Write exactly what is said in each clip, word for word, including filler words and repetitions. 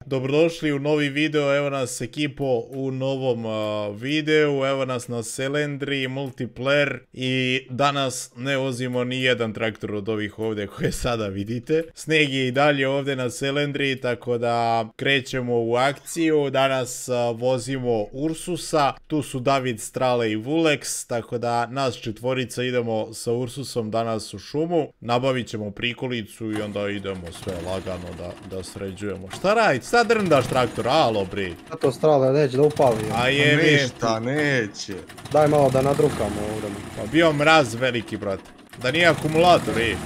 Dobrodošli u novi video, evo nas ekipo u novom uh, videu, evo nas na Selendri, multiplayer i danas ne vozimo ni jedan traktor od ovih ovdje koje sada vidite. Sneg je i dalje ovdje na Selendri, tako da krećemo u akciju. Danas uh, vozimo Ursusa, tu su David, Strale i Vulex, tako da nas četvorica idemo sa Ursusom danas u šumu. Nabavit ćemo prikolicu i onda idemo sve lagano da, da sređujemo. Šta radite? Šta drndaš traktor? Alo bre. A to Strale neće da upali. A je ništa neće. Daj malo da nadrukamo ovdje. Pa bio mraz veliki, brate. Da nije akumulator, ej.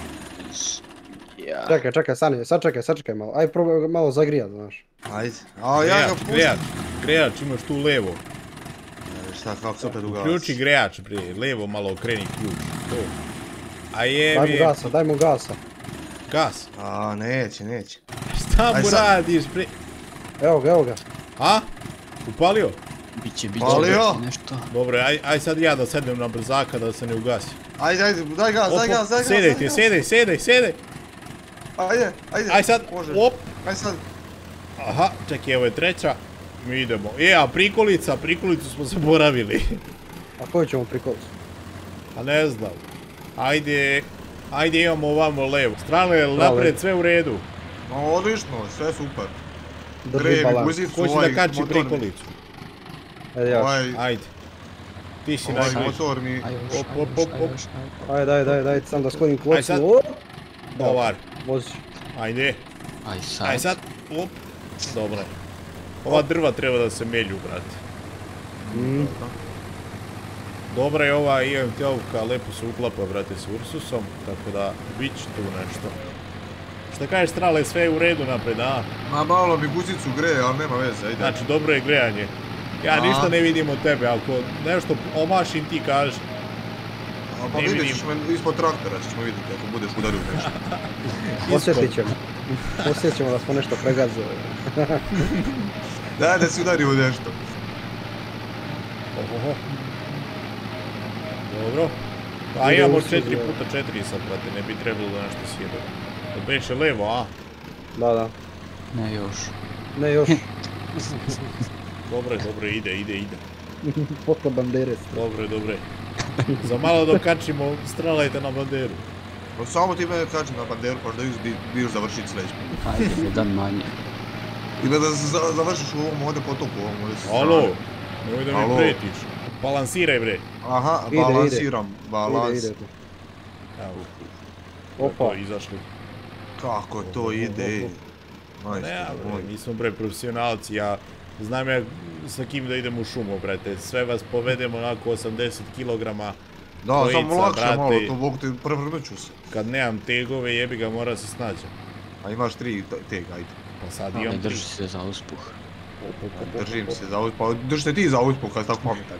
Ja. Čekaj, čekaj, stani, sad čekaj, sad čekaj malo. Aj probaj malo zagrijat, znaš. Ajde. A ja ga puštam. Grejač, grejač imaš tu levo. E, šta, kako se opet ugasi? Ključi grejač, bre, levo malo okreni ključ. To. A je Daj mu mi... gasa, daj mu gasa. Gas. A, neće, neće. Šta mu radiš, bre? Evo ga, evo ga. A? Upalio? Biće, biće, Palio? biće nešto. Dobro, aj, aj sad ja da sednem na brzaka da se ne ugasi. Ajde, ajde, daj gas, daj gas, daj gas. Sedej ti, sedej, sedej, sedej. Ajde, ajde. Aj sad, Može. op. Aj sad. Aha, čekaj, evo je treća. Mi idemo. E, a prikolica, prikolicu smo zaboravili. A koju ćemo prikolicu? A ne znam. Ajde, ajde imamo ovamo levo. Strane, napred, sve u redu. No, odlično, sve super. Drži Grevi, balans. guzicu, Ko će ovaj da kači motor mi- prikolicu? Ajde ja. Ovaj, Ajde. Ti si ovaj najbliži. motor mi... Aj još, Op, aj op, još, op, aj op. još, aj. Ajde, daj, daj, daj, sam da sklonim Aj sad. klocnu. Dobar. Vozi. Ajde. Aj sad. Aj sad. Op. Dobro. Ova drva treba da se melju, brate. Mm. Dobra je ova I M T-ovka, lepo se uklapa, brate, s Ursusom, tako da bit će tu nešto. Šta kažeš, Strale, sve je u redu napred, a? Ma malo mi guzicu greje, ali nema veze, ajde. Znači, dobro je grejanje. Ja A. ništa ne vidim od tebe, ako nešto omašim ti kaži. A pa ne vidjet vidim. ćeš me ispod traktora, ćeš me vidjeti ako budeš udario nešto. Osjetit ćemo. Osjetit ćemo da smo nešto pregazili. Daj da si udario u nešto. Ohoho. Dobro. Pa Ide imamo Ursus, četiri da. puta četiri sad, brate, ne bi trebalo da nešto sjede. Da beše levo, a? Da, da. Ne još. Ne još. Dobro je, dobro je, ide, ide, ide. Foto bandere. Dobro je, dobro je. Za malo dokačimo, strelajte na banderu. Pa samo ti mene kači na banderu, pa da bi još završiti sljedeći. Ajde, jedan manje. I da se za- završiš u ovom ovdje potoku, u ovom ovdje sa strane. Alo, nemoj da mi Alo. pretiš. Balansiraj, bre. Aha, Ide, ide. balansiram, balans. Ide, ide. Evo, Opa. to je izašli. Kako to ide? Ne, Majstor bre, moj. mi smo, bre, profesionalci, ja znam ja sa kim da idem u šumu, brate. Sve vas povedemo onako osamdeset kilograma. Da, Dvojica, samo lakše brate. malo, to Bog ti prevrnut ću se. Kad nemam tegove, jebi ga, mora se snaći. A imaš tri te- tega, ajde. Pa sad Ne imam tri. drži se za uspuh. Držim se za uspeh, pa drži se ti za uspeh kad si tako pametan.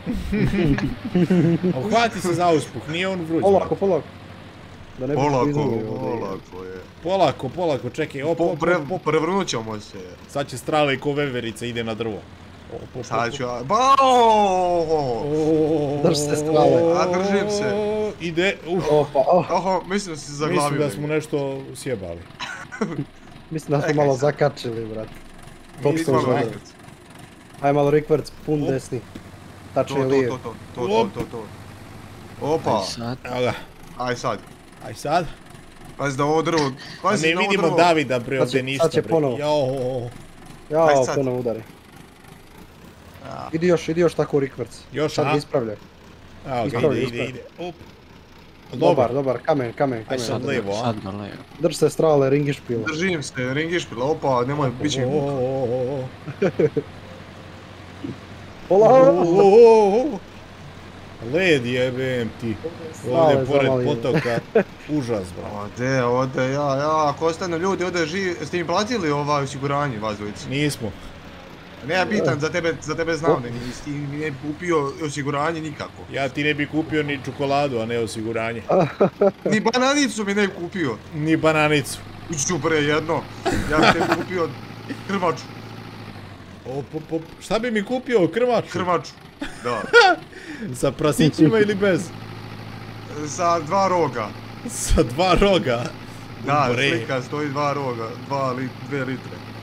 Uhvati se za uspuh, nije on vruć. Polako, brate. polako. Da ne bi Polako, izumio ovdje. polako je. Polako, polako, čekaj, op, Po, op, pre, op, op. prevrnut ćemo se. Sad će Strale i ko veverica ide na drvo. Op, op, Sad op, ću ja... Bao! op. Drž se, Strale. A, držim se. Ide, uf. Opa, oh. Oho, mislim da si zaglavio. Mislim da smo nešto sjebali. Mislim da smo Čekaj malo sad. zakačili, brat. Top Nisam sam malo želeo. rikvrc. Aj malo rikvrc, pun Op. desni. To, Tačni to, lijev. to, to, to, to, to, to. Opa, Aj sad. Evo ga, aj sad. aj sad. Pazi da ovo drvo, Pa pazi ne na ovo vidimo drvo. Davida, bre, Sad će- ovdje ništa, sad će bre. ponovo. Jao, Jao, Aj sad. puno udari. Ja. Idi još, idi još tako u rikvrc. još, Sad a? ga ispravljaj. Evo ga, Ispravi, ide, ide, ispravi. ide. Op. Dobar, dobar, kamen, kamen, Aj sad kamen. levo, a? Sad na levo. Drž se, Strale, ringišpila. Držim se, ringišpila, opa, nemoj, bit će mi muka. O, Polako! Led jebem ti. Strale, Ovdje pored zamali. potoka. Užas, bro. Ode, ode, ja, ja, ako ostanu ljudi ovdje živi, ste im platili ovaj osiguranje, vas dvojici? Nismo. Ne, pitan, za tebe, za tebe znam, ne, nisi ti ne bi kupio osiguranje nikako. Ja ti ne bi kupio ni čokoladu, a ne osiguranje. Ni bananicu mi ne bi kupio. Ni bananicu. Ući ću pre jedno, ja bi tebi kupio krmaču, Op, op, op. Šta bi mi kupio? Krmaču? krmaču, da, Sa prasićima ili bez? sa dva roga. Sa dva roga. Da, Bre. slika stoji dva roga, dva li, dve litre.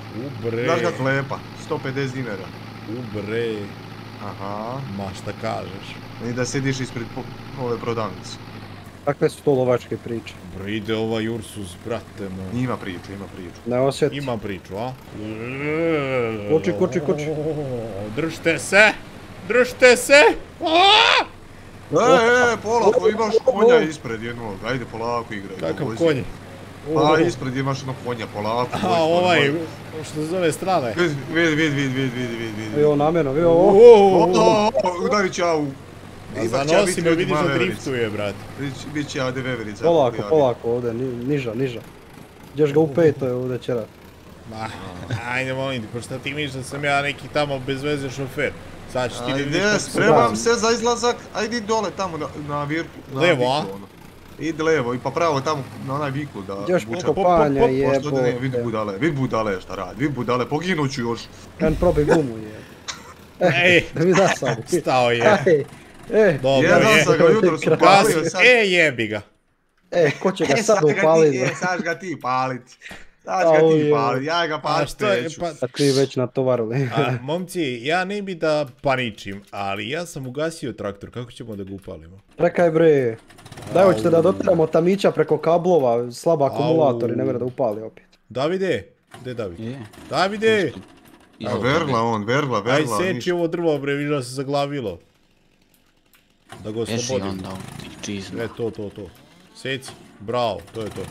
Ubre. Znaš kako lepa, sto pedeset dinara. Ubre. Aha. Ma šta kažeš? I da sediš ispred ove prodavnice. Kakve su to lovačke priče? Bre, ide ovaj Ursus, brate moj. Ima priču, ima priču. Ne osjeti. Ima priču, a? Koči, koči, koči. Držite se! Držite se! Aaaa! E, e, polako, imaš konja ispred jednog, ajde polako igraj. Kakav vozi. konj? Pa ispred imaš jednog konja, polako. A, ovaj, što se zove strane. Vid, vid, vid, vid, vid, vid, vid, vid. Evo namjerno, evo ovo. O, udarit ću ja u... Zanosi me, vidiš da driftuje, brate. Bit će ja ovdje veverica. Polako, polako ovdje, niža, niža. Gdješ ga u peto ovdje čera. Ma, ajde molim ti, pošto ti misliš da sam ja neki tamo bez veze šofer. Sad ću ti vidiš Ajde, kako se spremam se za izlazak, ajde idi dole tamo na virku. Levo, a? Idi levo i pa pravo tamo na onaj viku da... Gdješ kopanja jebote. Vid budale, vid budale šta radi, vid budale, poginut ću još. Kan probi gumu je. Ej, Da mi da sam. stao je. E, Dobro Jedan je. sam ga jutros upalio sad. E, jebi ga. e, ko će ga E, sad upaliti? E, sad ga ti palit. Sad ga ti palit, ja ga A palit što je, neću. pa... A ti već natovarili. A, momci, ja ne bi da paničim, ali ja sam ugasio traktor, kako ćemo da ga upalimo? Čekaj bre. Daj, hoćete da dotiramo tamića preko kablova, slab akumulator i ne mora da upali opet. Davide, gdje je David? Je. Davide! A verla on, verla, Aj verla. seči ovo drvo bre, vidiš da se zaglavilo. Da ga Ješi oslobodim. onda u ti čizma. E, to, to, to. Seci, bravo, to je to.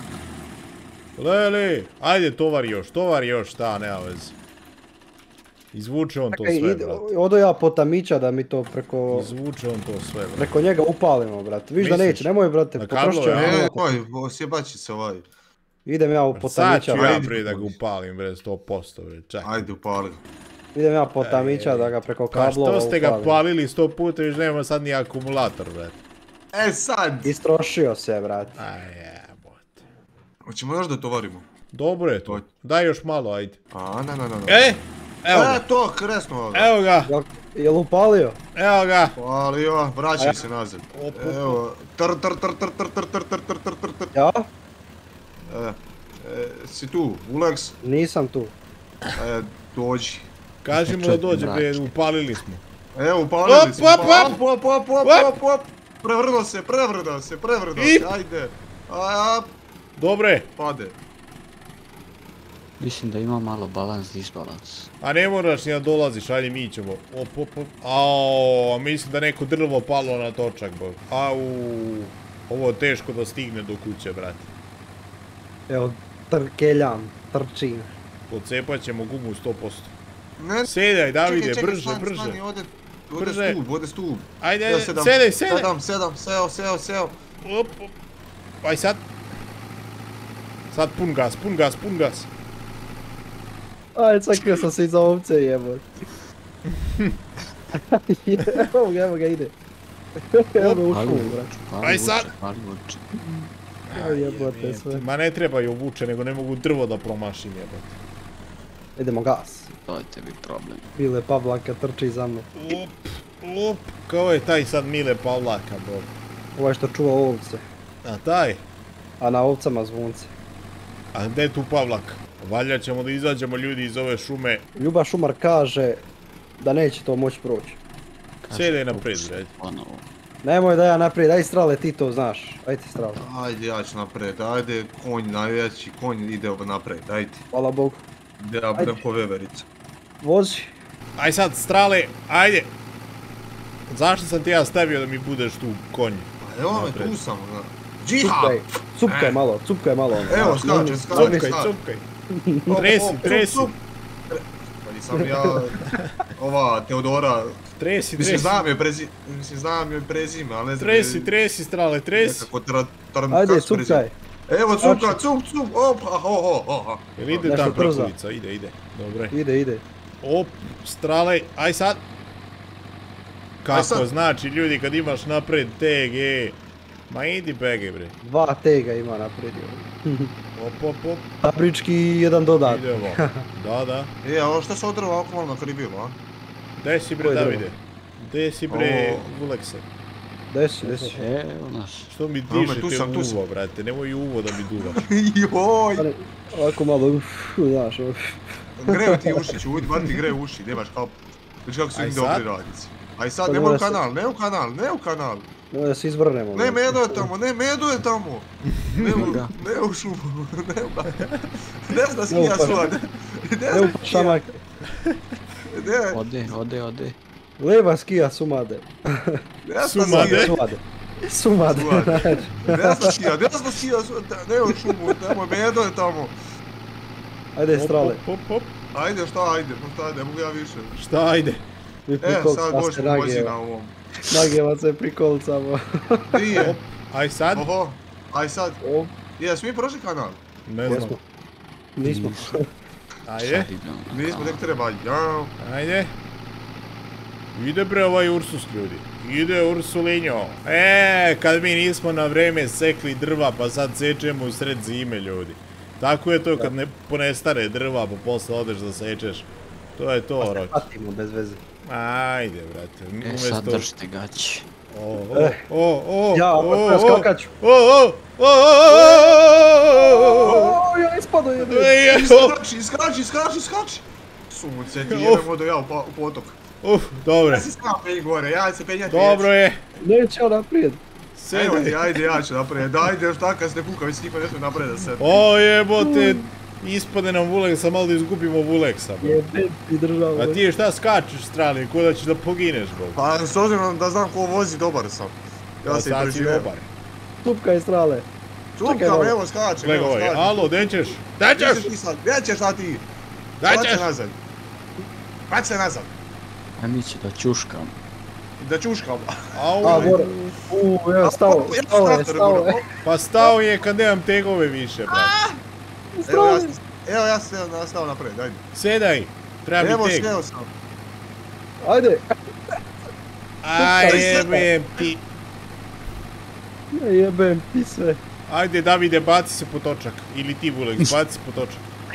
Leli, ajde tovar još, tovar još, šta, nema veze. Izvuče on to Čekaj, sve, ide- brate. odo ja po tamića da mi to preko... Izvuče on to sve, brate. Preko njega upalimo, brate. Viš da Misliš? neće, nemoj, brate, Na potrošit ću kablove, ja E, akumulator. oj, sjebaći se ovaj. Idem ja u po Sad ću tamića. ja ajde. prije da ga upalim, bre, sto posto, bre, čekaj. Ajde upali. Idem ja po tamića da ga preko Pa kablova što ste ga upalim. palili sto puta, još nema sad ni akumulator, brate. E sad! Istrošio se, brate. Aj, jebote. Hoćemo još da tovarimo? Dobro je to. Daj još malo, ajde. A, ne, ne, ne, ne. E! Evo E, ga, to, kresno ovdje. evo ga, Jel- Jel upalio? evo ga. Palio, vraćaj se nazad. Op, op, Evo, tr tr tr tr tr tr tr tr tr tr tr tr. Ja? E, e, si tu, Ulex? Nisam tu. E, dođi. Kaži mu da dođe, bre, upalili smo. Evo, upalili smo. Op, op, op. op, op, op, Op. op, op. Prevrdo se, prevrdo se, prevrdo I- se, ajde. A, Dobre, pade. Mislim da ima malo balans, disbalans. a ne moraš ni da dolaziš, ajde mi ćemo. Op, op, op. Ao, mislim da neko drvo palo na točak, bog. Au, ovo je teško da stigne do kuće, brate. Evo, trkeljam, trčim. Pocepat ćemo gumu sto posto. Ne, Sedaj, Davide, čekaj, čekaj, brže, stani, brže. stani, ode, ode Brže. stup, ode stup. Ajde, Evo, ajde, sedam, sedaj, sedaj. Sedam, sedam, seo, seo, seo. Op, op. Aj sad. Sad pun gas, pun gas, pun gas. Aj, sakrio sam se iza ovce, jebot. Evo ga, evo ga, ide. Evo ga u Pali šumu, vuče, brate. pali Aj vuče, sad. pali vuče. Evo jebote sve. Ma ne trebaju vuče, nego ne mogu drvo da promašim, jebote. Idemo gas. To je tebi problem. Bile Pavlaka trči za mnom. Op, op. Kao je taj sad Mile Pavlaka, bog. Ovaj što čuva ovce. A taj? A na ovcama zvunce. A gdje je tu Pavlak? Valjda ćemo da izađemo ljudi iz ove šume. Ljuba Šumar kaže da neće to moći proći. Sjede naprijed, bre. Ponovo. Nemoj da ja naprijed, daj strale, ti to znaš. Ajde strale. Ajde, ja ću napred, ajde, konj, najveći konj ide napred, ajde. Hvala Bogu. Da ja budem ko veverica. Vozi. Aj sad, strale, ajde. Zašto sam ti ja stavio da mi budeš tu konj? Pa evo me, Napred. tu sam, zna. Džiha! Cupkaj, cupkaj malo, cupkaj malo. ono. Evo, skače, skače. Cupkaj, sad. cupkaj. Op, Tresi, op, cup, tresi. cup. Pa nisam ja, ova Teodora, Tresi, mislim tresi. znam joj prezime, mislim znam joj prezime, ali ne znam Tresi, tresi, strale, tresi. nekako tra, tra, Ajde, kako se cupkaj. prezime. Evo cupka, cup, cup, op, ha, ho, ho, ho, ho. Jel ide Nešto tam brzo. prekulica? Ide, ide. Dobre. Ide, ide. Op, strale, aj sad. Kako sad. znači ljudi kad imaš napred T G? Ma idi bege bre. Dva tega ima naprijed. Op, op, op. Tabrički jedan dodat. Idemo. Da, da. E, a ovo što se odrva ovako malo nakribilo, a? Gde si bre Koje drvo? Davide? Gde si bre Ovo- Ulekse? Desi, desi. Evo nas. Što mi Rome, tu dižete sam, tu sam. uvo, brate, nemoj uvo da mi duvaš. Joj! Ali, ovako malo, uff, znaš, uff. Greju ti uši, čuj, bar ti greju uši, nemaš kao... Viš kako su Aj im sad? dobri radnici. Aj sad, Pa nemoj u mora se- kanal, ne u kanal, ne u kanal. Nemoj da se izvrnemo. Ne, Medo je tamo, ne, Medo je tamo. Ne u, Da. ne u šumu, ne u Ne zna Ne skija upa- suad. Ne Ne zna upa skija. šamak. Ne, Ode, ode, ode. Leva skija sumade. ne zna Sumade. skija. Sumade. Sumade. Sumade. Ne zna skija, ne zna skija suad, ne u šumu, tamo, Medo je tamo. Ajde, strale. Hop, hop, hop. Ajde, šta ajde, pa šta, ne mogu ja više. Šta, ajde. Mi E, prikol, sad sad boš se pomoći na nagijeva. ovom. Nagijeva se prikolcamo. Di je? Aj sad. Oho, aj sad. O, Jes, mi prošli kanal? Ne znam. jesmo. Nismo. Ajde, Sad idemo na Nismo, kanal. nek treba, jao. ajde. Ide bre ovaj Ursus, ljudi. Ide Ursulinjo. E, kad mi nismo na vreme sekli drva, pa sad sečemo u sred zime, ljudi. Tako je to kad ne ponestare drva, pa posle odeš da sečeš. To je to, Roki. Patimo bez veze. Ajde, brate. E, sad Umjesto... držite gaći. O, o, o, o, Ja, o, pa treba o, skakaću. o, o, o, o, o, O, ja ispado jedno. Ej, o, Iskači, iskači, iskači, iskači! Sunce, ti jebem vodo ja u pa- u potok. Uf, dobro, Ja se sam penji gore, ja se penjati dobro je. Neće ja naprijed. Evo ti, Sedaj. ajde, ja ću naprijed, ajde, šta kad ste kukavi skipa, ne smije naprijed da se... O jebote, ispade nam Vuleksa, malo da izgubimo Vuleksa, bro. Jebem ti državu. A ti šta skačeš strali, ko da ćeš da pogineš, bro. Pa, s obzirom da znam ko vozi, dobar sam. Ja Pa se i sad si preživim. dobar. Tupka i strale. Čekaj Čupkam, malo. evo skačem, Gledaj evo ovaj, skačem. alo, gdje ćeš? Gdje Gdje ćeš? ćeš ti sad? Gdje ćeš sad ti? Gdje Vrati ćeš? se nazad. Vrati se nazad. A mi će da čuškam. Da čuškam. Au, A, mora. Uuu, evo, stao, Ja stao je, traktor stao moram. je. pa stao je kad nemam tegove više, brate. Evo ja Strale. sam, evo ja sam nastao naprijed, ajde. Sedaj, treba Evo mi teg. sjeo sam. Ajde. Aj, jebem ti. Jebem ti sve. Ajde, Davide, baci se po točak. Ili ti, Vuleks, baci se po točak.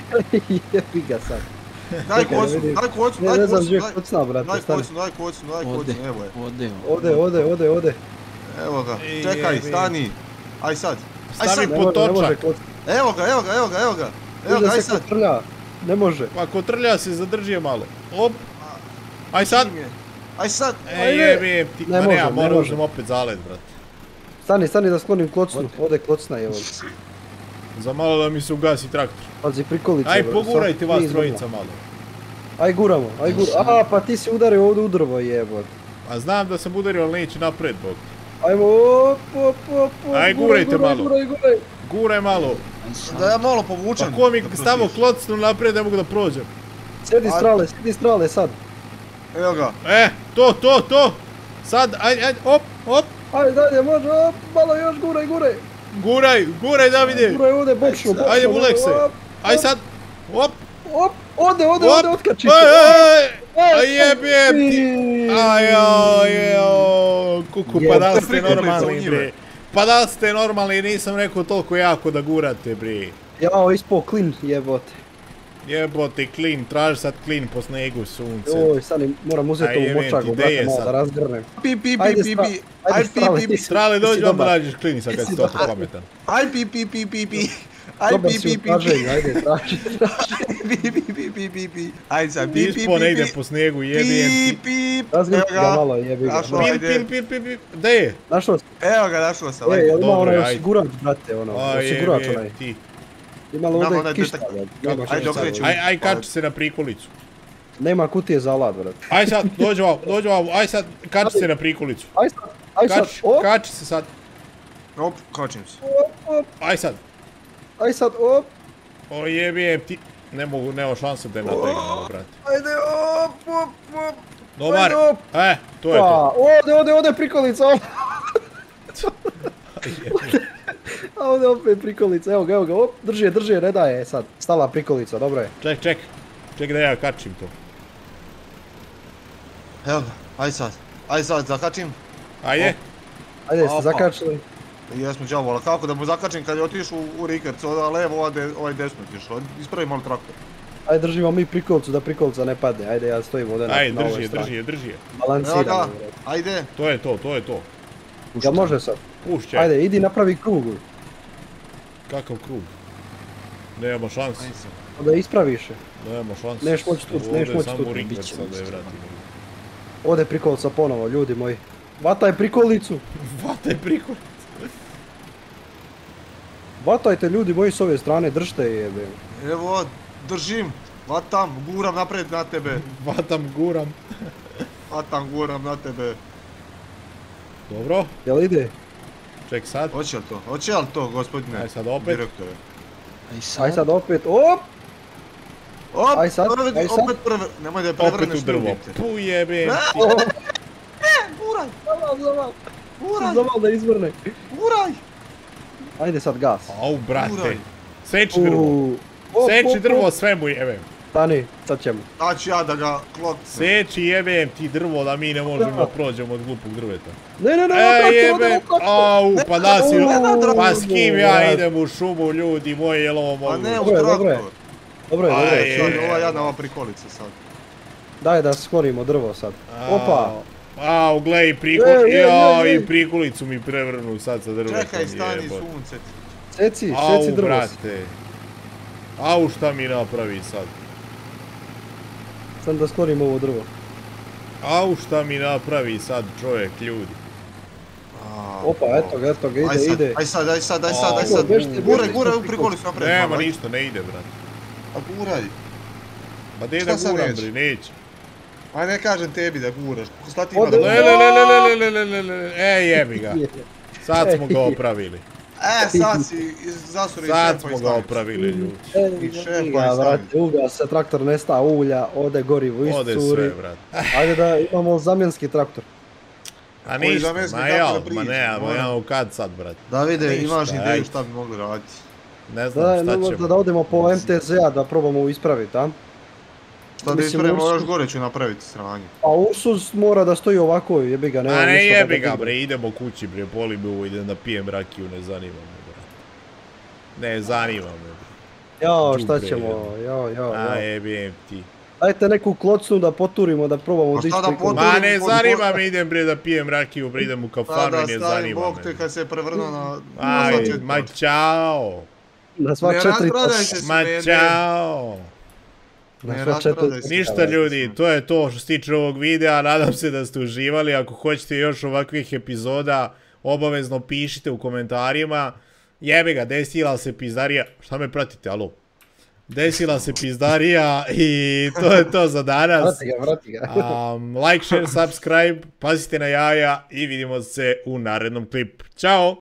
Jebi ga sad. Daj Čekaj, da kocu, vidim. daj kocu, Ne, daj ne znam kocu, gdje je daj- kocna, brate, daj stani. kocu, daj kocu, daj kocu, Ode, evo je. ode. Ode, ode, ode, ode. Evo ga, Ej, čekaj, jebe. stani. Aj sad. Aj Stavi sad. Ne po može, ne može točak. kocka. Evo ga, evo ga, evo ga, evo ga. Evo ga, Može aj se sad. kotrlja. Ne može. Pa kotrlja se, zadrži je malo. Op. Aj sad. Čim je? Aj sad. E, Ajde. jebem ti. Ne Ma može, ja ne moram može. uzem opet zalet, brate. Stani, stani da sklonim klocnu. Ode klocna, evo. Za malo da mi se ugasi traktor. Pazi, prikolice. Aj, bro, pogurajte sad vas niz trojica vrlo. malo. Aj, guramo, aj guramo. A, pa ti si udario ovdje u drvo, jebot. A znam da sam udario, ali neće napred, bog. Ajmo, op, op, op, op. Aj, guraj, gurajte guraj, malo. Guraj, guraj. Guraj malo. Aj sad. Da ja malo povučem. Pa ko mi da stavo prostiš. klocnu napred, ne mogu da prođem. Sjedi Aj. strale, sjedi strale sad. Evo ga. E, to, to, to. Sad, ajde, ajde, op, op. Ajde, dalje, može, op, malo još, guraj, guraj. Guraj, guraj, Davide. Guraj ovdje, bočno, bočno. Ajde, Vulekse. Op, Aj sad. Op, op, ode, ode, op. ode, otkači Ej, se. ej, ej. Aj, jebem ti. Aj, aj, aj, kuku, pa da li ste Jebem. normalni, bre. Pa da li ste normalni, nisam rekao toliko jako da gurate, bre. Jao, ispao klin, jebote. Jebote, klin, traži sad klin po snegu, sunce. Oj, stani, moram Aj, uzeti ovu jebem ti, močagu, gde brate, je malo sad? da razgrnem. Pi, pi, pi, Ajde, pi, stra- pi. ajde, Aj, pi, strale, pi, ti pi. si- Strale, ti si dođi, onda dobar. nađeš klin sad kad Ti si si toliko dobar. pametan. Aj, pi, pi, pi, pi, pi. Aj, Dobar pi, si pi, u pi, traženju, ajde, traži, traži. pi, pi, pi, pi, pi, pi. Aj sad, pi, pi, Ispo ne pi, ide pi. po snijegu, jebem Pi, ti. pi. Razgrni Evo ga ga. malo, jebi ga. Našao. Pil, Ajde. pil, pil, pil, pil, gde je? Našao sam, Evo ga, našao sam. e, Ajde. jel ima dobro, onaj ajde. osigurač, brate, ono, A osigurač jebem onaj. ti. Ima li Nama ovdje onaj kišta, detek- brate, Kako nema ćeš Ajde, sad? okreću. Aj, aj, kači se na prikolicu. Nema kutije za alat, brate. Aj sad, dođi ovamo, dođi ovamo, aj sad, kači se na prikolicu. Aj sad, aj sad, Kači, op, kači se sad, Op, kačim se. op, op, aj sad. aj sad, op, O jebem ti. Ne mogu, nema šanse da je nategnem ovo, brate. ajde, op, op, op. Dobar, Ajde, op. e, to je to. Pa, ode, ode, ode prikolica, op. A ovdje opet prikolica, evo ga, evo ga, op, drži je, drži je, ne daje sad. Stala prikolica, dobro je. Ček, ček, ček da ja kačim to. Evo ga, aj sad. Aj sad, zakačim. Ajde, Ajde, jeste Opa. zakačili. Jesmo đavo, ali kako da mu zakačim kad je otišao u Rikerc, ova levo, ovaj, de, ovaj desno otišao. Ispravi malo traktor. Ajde, držimo mi prikolicu da prikolica ne padne. Ajde, ja stojim ovdje na, ajde, na drži ovoj je, strani. drži je, drži je. Evo ga, Balansiramo. ajde. To je to, to je to. Jel može sad? Pušćaj. Ajde, idi napravi krug. Kakav krug? Nema šanse. Da ispraviš je. Nema šanse. Neš moći tu, neš moći tu. Ovdje samo Rickard sad da je vratim. Ode prikolica ponovo, ljudi moji. Vataj prikolicu. Vataj prikolicu. Vatajte ljudi moji s ove strane, držite je jebe. Evo, držim, vatam, guram naprijed na tebe. Vatam, guram. Vatam, guram na tebe. Dobro. Jel ide? Ček sad. Hoće li to? Hoće li to, gospodine? Aj sad opet. Direktore. Aj sad. Aj sad opet, op! Op, aj sad, prvi, aj sad. opet prve, nemoj da je prevrneš opet u drvo. ljubite. Pu jebem ti. Guraj! Zaval, zaval. Guraj! Zaval da izvrne. Guraj! Ajde sad gas. Au, brate. Guraj. Seči drvo. Uuu. Op, Seči op, drvo, op. sve mu jebem. Stani, sad ćemo. Daću ja da ga kloknem. Seči jebem ti drvo da mi ne možemo da prođemo od glupog drveta. Ne, ne, ne, E ne, jebem, au, pa da si, ne, pa s kim ja ne, idem u šumu, ljudi moji, jel ovo Pa mogu? ne, u Dobro je, dobro je. traktor. Dobro je, dobro Aj, je. je. Sad ova jadna ova prikolica sad. Daj da skorimo drvo sad. Opa. Au, glej, prikol, Ej, ej, jao, ej, ej. i prikolicu mi prevrnu sad sa drvetom. Čekaj, stani jebote. sunce. Seci, Au, seci drvo. brate. Au, šta mi napravi sad? Sam da skorimo ovo drvo. Au, šta mi napravi sad čovjek, ljudi? Opa, eto ga, eto ga, ide, Aj sad, ide. aj sad, aj sad, aj sad, aj Au, sad. bežite, Guraj, bežite, guraj u bežite. prikolicu naprijed. Nema malo, aj. ništa, ne ide, brate. A guraj. Pa de Šta da sad guram, neće? bre, neće. Aj ne kažem tebi da guraš. Šta ti ima Ode- da Le, guraš? le, le, le, le, le, le, le, le, le, e, jebi ga. Sad smo ga opravili. E, sad si zasuri Sad šefa smo i ga staviš. opravili, ljudi. I šefa i Ega, stavim. vrate, uga se traktor nesta ulja, ode gorivo Ode iscuri. sve, brate. Ajde da imamo zamjenski traktor. A Koji ništa, zamjenski ma kako jel, da ma priđe, ne, ma moram. ja kad sad, brate. Davide, Ništa, imaš ideju ajde. šta bi mogli raditi? Ne Da, znam šta da, ćemo. da odemo po M T Z-a da probamo ispraviti, a? Šta da Mislim, ispravimo, Ursus- još gore ću napraviti sranje. A Ursus mora da stoji ovako, jebi ga, nema A ne ništa da jebi ga, digne. bre, idemo kući, bre, boli me ovo, idem da pijem rakiju, ne zanima me, brate. Ne zanima me, bre. Jao, šta Đubre, ćemo, jedno. jao, jao, A jao. jebem ti. Dajte neku klocnu da poturimo, da probamo A šta dići da priko- poturimo? Ma ne pod- zanima me, idem, bre, da pijem rakiju, bre, idem u kafanu Da, i ne da stavim zanima bok me. te kad se prevrnuo na... na Aj, začetku. ma čao. Na sva Ne četiri rasprodaj točka. se. Ma smene. čao. Na Ne sva rasprodaj četiri se. točka. Ništa ljudi, to je to što se tiče ovog videa, nadam se da ste uživali, ako hoćete još ovakvih epizoda, obavezno pišite u komentarima. Jebe ga, desila se pizdarija, šta me pratite, alo? Desila se pizdarija i to je to za danas. Vrati ga, vrati ga. Um, like, share, subscribe, pazite na jaja i vidimo se u narednom klipu. Ćao!